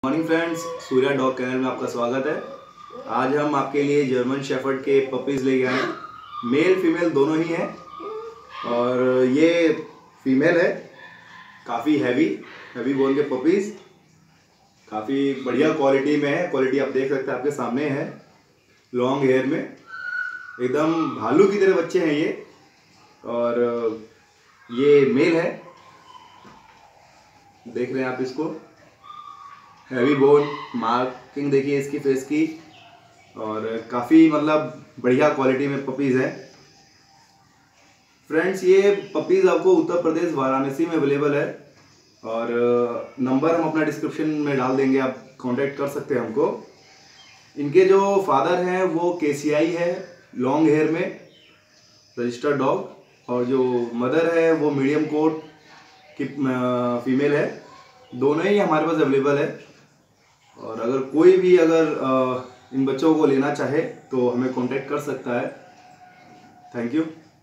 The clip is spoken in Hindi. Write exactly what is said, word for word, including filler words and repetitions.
Morning friends, Surya dog kennel में आपका स्वागत है। आज हम आपके लिए जर्मन शेफर्ड के पपीज़ लेके आए हैं। मेल फीमेल दोनों ही हैं और ये फीमेल है। काफ़ी हैवी हैवी बोन के पपीज़, काफ़ी बढ़िया क्वालिटी में है। क्वालिटी आप देख सकते हैं, आपके सामने है। लॉन्ग हेयर में एकदम भालू की तरह बच्चे हैं ये। और ये मेल है, देख रहे हैं आप इसको। हैवी बोन, मार्किंग देखिए इसकी फेस की, और काफ़ी मतलब बढ़िया क्वालिटी में पपीज़ हैं। फ्रेंड्स, ये पपीज़ आपको उत्तर प्रदेश वाराणसी में अवेलेबल है और नंबर हम अपना डिस्क्रिप्शन में डाल देंगे, आप कांटेक्ट कर सकते हैं हमको। इनके जो फादर हैं वो केसीआई है, लॉन्ग हेयर में रजिस्टर्ड डॉग, और जो मदर है वो मीडियम कोट की फीमेल है। दोनों ही हमारे पास अवेलेबल है। और अगर कोई भी अगर आ, इन बच्चों को लेना चाहे तो हमें कांटेक्ट कर सकता है। Thank you.